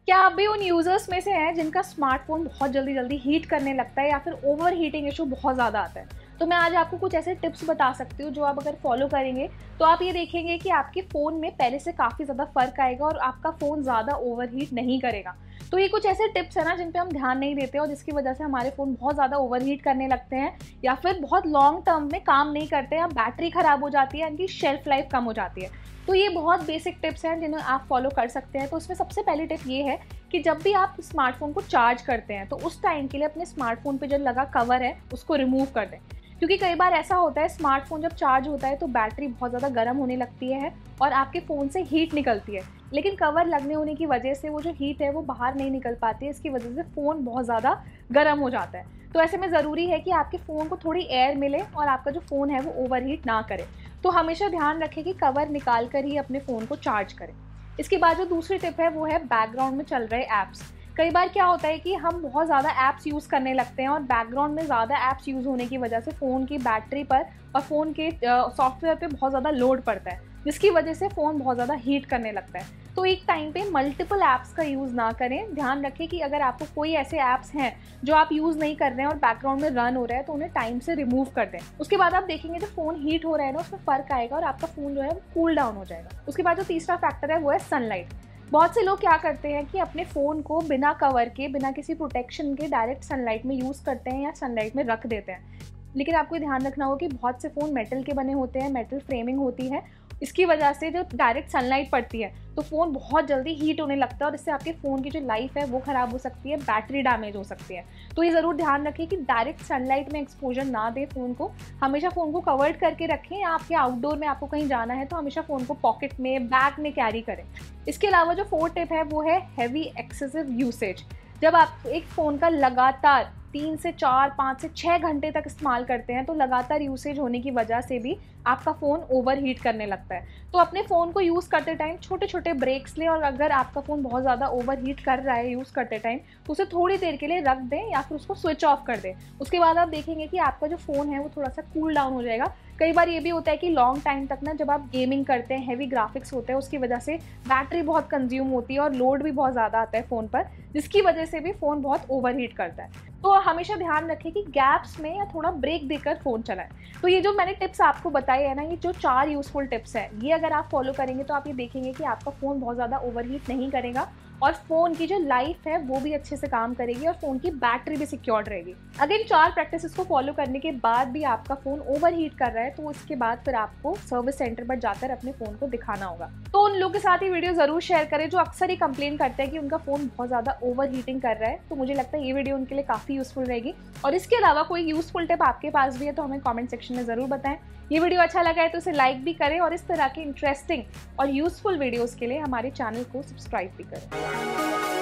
क्या आप भी उन यूज़र्स में से हैं जिनका स्मार्टफ़ोन बहुत जल्दी हीट करने लगता है या फिर ओवर हीटिंग इशू बहुत ज़्यादा आता है? तो मैं आज आपको कुछ ऐसे टिप्स बता सकती हूँ जो आप अगर फॉलो करेंगे तो आप ये देखेंगे कि आपके फ़ोन में पहले से काफ़ी ज़्यादा फ़र्क आएगा और आपका फ़ोन ज़्यादा ओवर हीट नहीं करेगा। तो ये कुछ ऐसे टिप्स हैं ना जिन पे हम ध्यान नहीं देते और जिसकी वजह से हमारे फ़ोन बहुत ज़्यादा ओवर हीट करने लगते हैं या फिर बहुत लॉन्ग टर्म में काम नहीं करते हैं, बैटरी ख़राब हो जाती है, इनकी शेल्फ लाइफ कम हो जाती है। तो ये बहुत बेसिक टिप्स हैं जिन्हें आप फॉलो कर सकते हैं। तो उसमें सबसे पहली टिप ये है कि जब भी आप स्मार्टफ़ोन को चार्ज करते हैं तो उस टाइम के लिए अपने स्मार्टफ़ोन पे जो लगा कवर है उसको रिमूव कर दें। क्योंकि कई बार ऐसा होता है स्मार्टफ़ोन जब चार्ज होता है तो बैटरी बहुत ज़्यादा गर्म होने लगती है और आपके फ़ोन से हीट निकलती है, लेकिन कवर लगने होने की वजह से वो जो हीट है वो बाहर नहीं निकल पाती है। इसकी वजह से फ़ोन बहुत ज़्यादा गर्म हो जाता है। तो ऐसे में ज़रूरी है कि आपके फ़ोन को थोड़ी एयर मिले और आपका जो फ़ोन है वो ओवर हीट ना करे। तो हमेशा ध्यान रखें कि कवर निकाल कर ही अपने फ़ोन को चार्ज करें। इसके बाद जो दूसरी टिप है वो है बैकग्राउंड में चल रहे ऐप्स। कई बार क्या होता है कि हम बहुत ज़्यादा ऐप्स यूज़ करने लगते हैं और बैकग्राउंड में ज़्यादा ऐप्स यूज़ होने की वजह से फ़ोन की बैटरी पर और फ़ोन के सॉफ्टवेयर पे बहुत ज़्यादा लोड पड़ता है, जिसकी वजह से फ़ोन बहुत ज़्यादा हीट करने लगता है। तो एक टाइम पे मल्टीपल ऐप्स का यूज़ ना करें। ध्यान रखें कि अगर आपको कोई ऐसे ऐप्स हैं जो आप यूज़ नहीं कर रहे हैं और बैकग्राउंड में रन हो रहा है तो उन्हें टाइम से रिमूव कर दें। उसके बाद आप देखेंगे जब फ़ोन हीट हो रहा है ना उसमें फ़र्क आएगा और आपका फ़ोन जो है वो कूल डाउन हो जाएगा। उसके बाद जो तीसरा फैक्टर है वो है सनलाइट। बहुत से लोग क्या करते हैं कि अपने फ़ोन को बिना कवर के, बिना किसी प्रोटेक्शन के डायरेक्ट सनलाइट में यूज़ करते हैं या सनलाइट में रख देते हैं। लेकिन आपको ध्यान रखना होगा कि बहुत से फ़ोन मेटल के बने होते हैं, मेटल फ्रेमिंग होती है। इसकी वजह से जो डायरेक्ट सनलाइट पड़ती है तो फ़ोन बहुत जल्दी हीट होने लगता है और इससे आपके फ़ोन की जो लाइफ है वो ख़राब हो सकती है, बैटरी डैमेज हो सकती है। तो ये ज़रूर ध्यान रखें कि डायरेक्ट सनलाइट में एक्सपोजर ना दें फ़ोन को। हमेशा फ़ोन को कवर्ड करके रखें। आपके आउटडोर में आपको कहीं जाना है तो हमेशा फ़ोन को पॉकेट में, बैग में कैरी करें। इसके अलावा जो फोर्थ टिप है वो है हैवी एक्सेसिव यूसेज। जब आप एक फ़ोन का लगातार 3 से 4, 5 से 6 घंटे तक इस्तेमाल करते हैं तो लगातार यूसेज होने की वजह से भी आपका फ़ोन ओवर हीट करने लगता है। तो अपने फ़ोन को यूज़ करते टाइम छोटे छोटे ब्रेक्स लें और अगर आपका फ़ोन बहुत ज़्यादा ओवर हीट कर रहा है यूज़ करते टाइम तो उसे थोड़ी देर के लिए रख दें या फिर उसको स्विच ऑफ कर दें। उसके बाद आप देखेंगे कि आपका जो फ़ोन है वो थोड़ा सा कूल डाउन हो जाएगा। कई बार ये भी होता है कि लॉन्ग टाइम तक ना जब आप गेमिंग करते हैं, हैवी ग्राफिक्स होते हैं, उसकी वजह से बैटरी बहुत कंज्यूम होती है और लोड भी बहुत ज़्यादा आता है फ़ोन पर, जिसकी वजह से भी फ़ोन बहुत ओवर हीट करता है। तो हमेशा ध्यान रखें कि गैप्स में या थोड़ा ब्रेक देकर फ़ोन चलाएं। तो ये जो मैंने टिप्स आपको बताए हैं ना, ये जो 4 यूज़फुल टिप्स हैं, ये अगर आप फॉलो करेंगे तो आप ये देखेंगे कि आपका फ़ोन बहुत ज़्यादा ओवरहीट नहीं करेगा और फ़ोन की जो लाइफ है वो भी अच्छे से काम करेगी और फ़ोन की बैटरी भी सिक्योर्ड रहेगी। अगर इन 4 प्रैक्टिसेस को फॉलो करने के बाद भी आपका फ़ोन ओवरहीट कर रहा है तो इसके बाद फिर आपको सर्विस सेंटर पर जाकर अपने फ़ोन को दिखाना होगा। तो उन लोगों के साथ ये वीडियो ज़रूर शेयर करें जो अक्सर ही कंप्लेन करते हैं कि उनका फ़ोन बहुत ज़्यादा ओवर हीटिंग कर रहा है। तो मुझे लगता है ये वीडियो उनके लिए काफ़ी यूज़फुल रहेगी। और इसके अलावा कोई यूज़फुल टिप आपके पास भी है तो हमें कमेंट सेक्शन में ज़रूर बताएं। ये वीडियो अच्छा लगा है तो इसे लाइक भी करें और इस तरह के इंटरेस्टिंग और यूज़फुल वीडियोज़ के लिए हमारे चैनल को सब्सक्राइब भी करें।